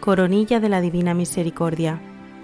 coronilla de la Divina Misericordia.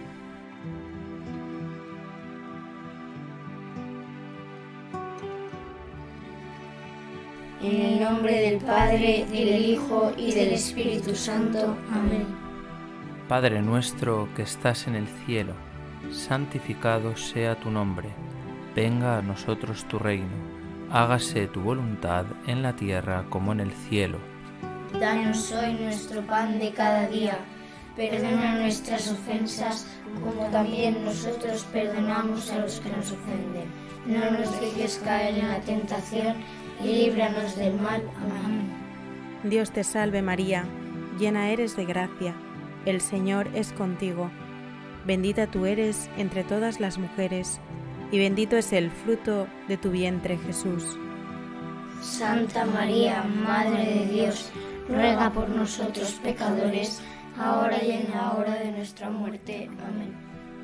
En el nombre del Padre, y del Hijo, y del Espíritu Santo. Amén. Padre nuestro que estás en el cielo, santificado sea tu nombre. Venga a nosotros tu reino. Hágase tu voluntad en la tierra como en el cielo. Danos hoy nuestro pan de cada día. Perdona nuestras ofensas, como también nosotros perdonamos a los que nos ofenden. No nos dejes caer en la tentación y líbranos del mal. Amén. Dios te salve María, llena eres de gracia, el Señor es contigo. Bendita tú eres entre todas las mujeres, y bendito es el fruto de tu vientre, Jesús. Santa María, Madre de Dios, ruega por nosotros pecadores, ahora y en la hora de nuestra muerte. Amén.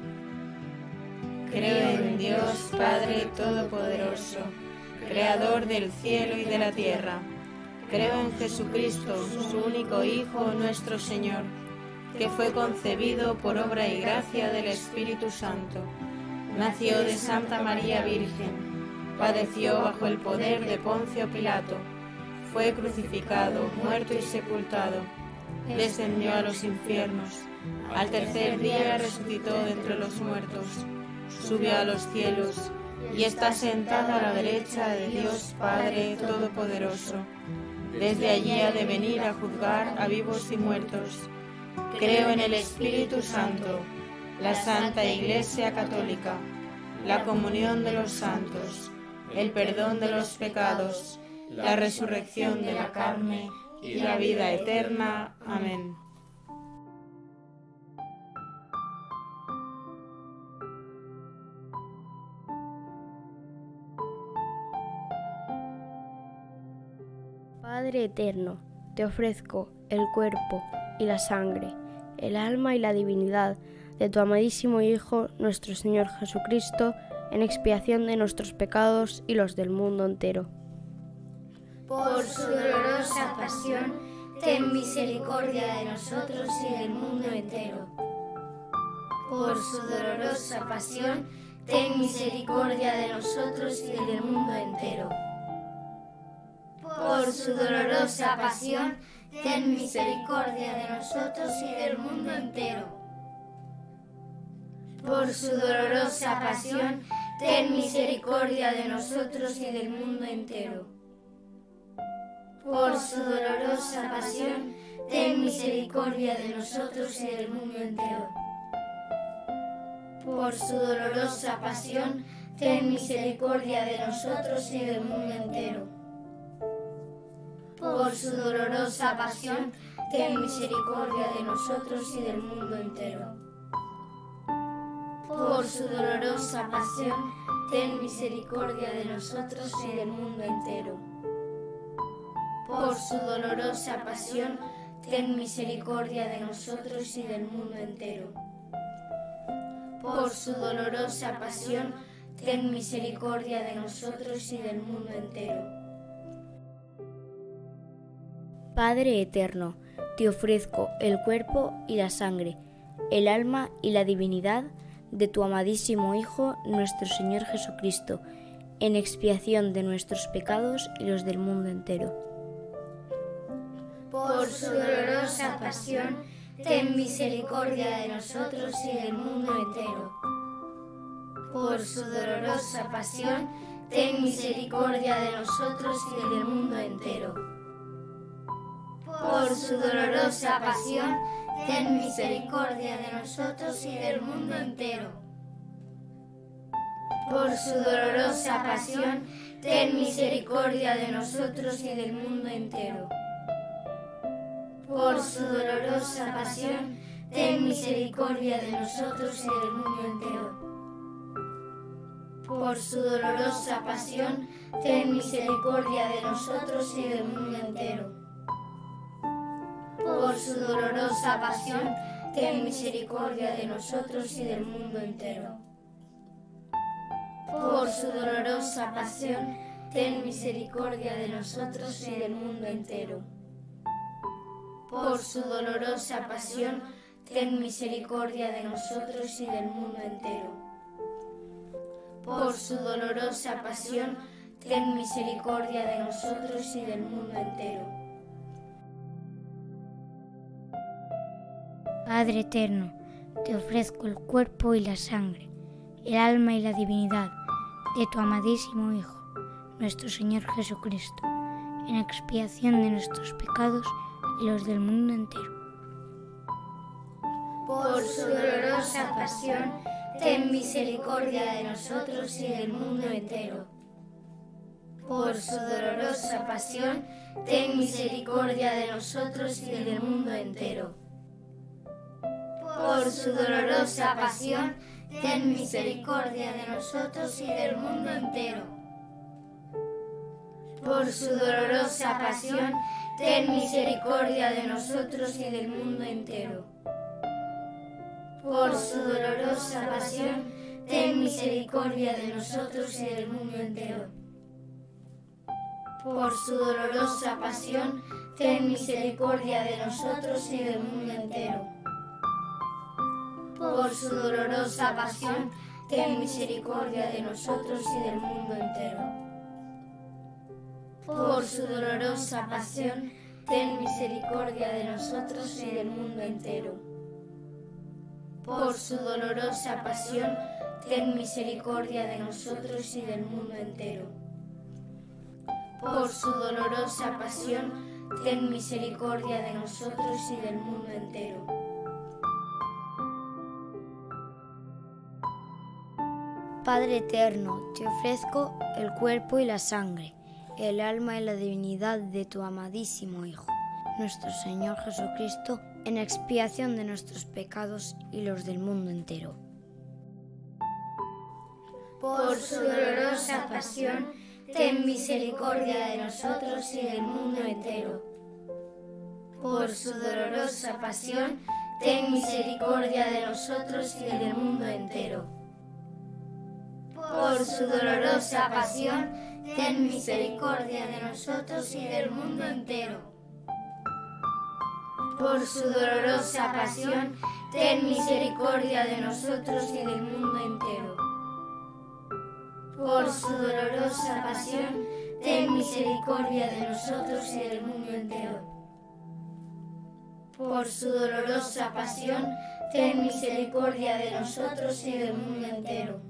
Creo en Dios, Padre Todopoderoso, Creador del cielo y de la tierra. Creo en Jesucristo, su único Hijo, nuestro Señor, que fue concebido por obra y gracia del Espíritu Santo. Nació de Santa María Virgen, padeció bajo el poder de Poncio Pilato, fue crucificado, muerto y sepultado, descendió a los infiernos, al tercer día resucitó de entre los muertos, subió a los cielos y está sentado a la derecha de Dios Padre Todopoderoso. Desde allí ha de venir a juzgar a vivos y muertos. Creo en el Espíritu Santo, la Santa Iglesia Católica, la comunión de los santos, el perdón de los pecados, la resurrección de la carne y la vida eterna. Amén. Padre eterno, te ofrezco el cuerpo y la sangre, el alma y la divinidad de tu amadísimo Hijo, nuestro Señor Jesucristo, en expiación de nuestros pecados y los del mundo entero. Por su dolorosa pasión, ten misericordia de nosotros y del mundo entero. Por su dolorosa pasión, ten misericordia de nosotros y del mundo entero. Por su dolorosa pasión, ten misericordia de nosotros y del mundo entero. Por su dolorosa pasión, ten misericordia de nosotros y del mundo entero. Por su dolorosa pasión, ten misericordia de nosotros y del mundo entero. Por su dolorosa pasión, ten misericordia de nosotros y del mundo entero. Por su dolorosa pasión, ten misericordia de nosotros y del mundo entero. Por su dolorosa pasión, ten misericordia de nosotros y del mundo entero. Por su dolorosa pasión, ten misericordia de nosotros y del mundo entero. Por su dolorosa pasión, ten misericordia de nosotros y del mundo entero. Padre eterno, te ofrezco el cuerpo y la sangre, el alma y la divinidad de tu amadísimo Hijo, nuestro Señor Jesucristo, en expiación de nuestros pecados y los del mundo entero. Por su dolorosa pasión, ten misericordia de nosotros y del mundo entero. Por su dolorosa pasión, ten misericordia de nosotros y del mundo entero. Por su dolorosa pasión, ten misericordia de nosotros y del mundo entero. Por su dolorosa pasión, ten misericordia de nosotros y del mundo entero. Por su dolorosa pasión, ten misericordia de nosotros y del mundo entero. Por su dolorosa pasión, ten misericordia de nosotros y del mundo entero. Por su dolorosa pasión, ten misericordia de nosotros y del mundo entero. Por su dolorosa pasión, ten misericordia de nosotros y del mundo entero. por su dolorosa pasión, ten misericordia de nosotros y del mundo entero. Por su dolorosa pasión, ten misericordia de nosotros y del mundo entero. Padre eterno, te ofrezco el cuerpo y la sangre, el alma y la divinidad de tu amadísimo Hijo, nuestro Señor Jesucristo, en expiación de nuestros pecados y los del mundo entero. Por su dolorosa pasión, ten misericordia de nosotros y del mundo entero. Por su dolorosa pasión, ten misericordia de nosotros y del mundo entero. Por su dolorosa pasión, ten misericordia de nosotros y del mundo entero. Por su dolorosa pasión, ten misericordia de nosotros y del mundo entero. Por su dolorosa pasión, ten misericordia de nosotros y del mundo entero. Por su dolorosa pasión, ten misericordia de nosotros y del mundo entero. Por su dolorosa pasión, ten misericordia de nosotros y del mundo entero. Por su dolorosa pasión, ten misericordia de nosotros y del mundo entero. Por su dolorosa pasión, ten misericordia de nosotros y del mundo entero. Por su dolorosa pasión, ten misericordia de nosotros y del mundo entero. Padre eterno, te ofrezco el cuerpo y la sangre, el alma y la divinidad de tu amadísimo Hijo, nuestro Señor Jesucristo, en expiación de nuestros pecados y los del mundo entero. Por su dolorosa pasión, ten misericordia de nosotros y del mundo entero. Por su dolorosa pasión, ten misericordia de nosotros y del mundo entero. Por su dolorosa pasión, ten misericordia de nosotros y del mundo entero. Por su dolorosa pasión, ten misericordia de nosotros y del mundo entero. Por su dolorosa pasión, ten misericordia de nosotros y del mundo entero. Por su dolorosa pasión, ten misericordia de nosotros y del mundo entero.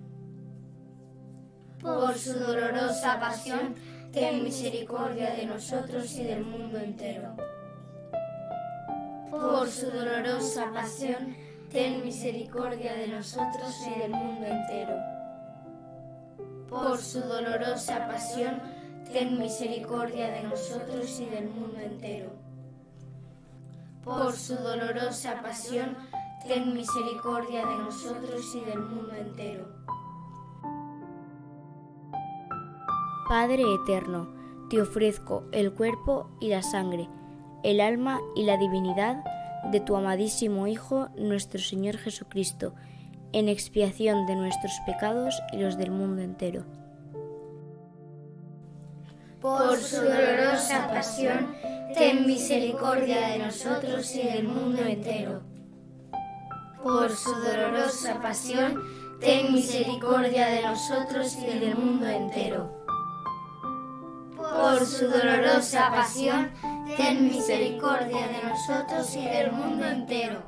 Por su dolorosa pasión, ten misericordia de nosotros y del mundo entero. Por su dolorosa pasión, ten misericordia de nosotros y del mundo entero. Por su dolorosa pasión, ten misericordia de nosotros y del mundo entero. Por su dolorosa pasión, ten misericordia de nosotros y del mundo entero. Padre eterno, te ofrezco el cuerpo y la sangre, el alma y la divinidad de tu amadísimo Hijo, nuestro Señor Jesucristo, en expiación de nuestros pecados y los del mundo entero. Por su dolorosa pasión, ten misericordia de nosotros y del mundo entero. Por su dolorosa pasión, ten misericordia de nosotros y del mundo entero. Por su dolorosa pasión, ten misericordia de nosotros y del mundo entero.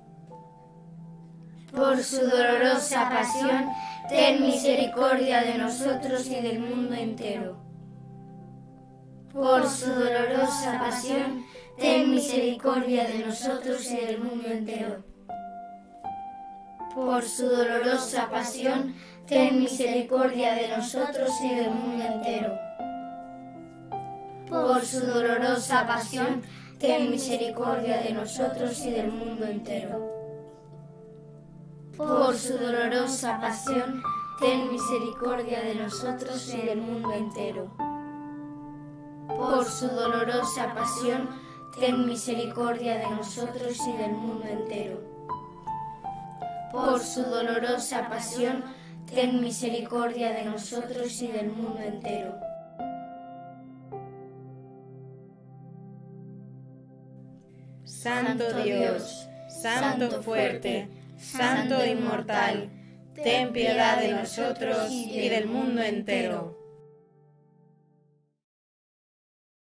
Por su dolorosa pasión, ten misericordia de nosotros y del mundo entero. Por su dolorosa pasión, ten misericordia de nosotros y del mundo entero. Por su dolorosa pasión, ten misericordia de nosotros y del mundo entero. Por su dolorosa pasión, ten misericordia de nosotros y del mundo entero. Por su dolorosa pasión, ten misericordia de nosotros y del mundo entero. Por su dolorosa pasión, ten misericordia de nosotros y del mundo entero. Por su dolorosa pasión, ten misericordia de nosotros y del mundo entero. Santo Dios, Santo fuerte, Santo inmortal, ten piedad de nosotros y del mundo entero.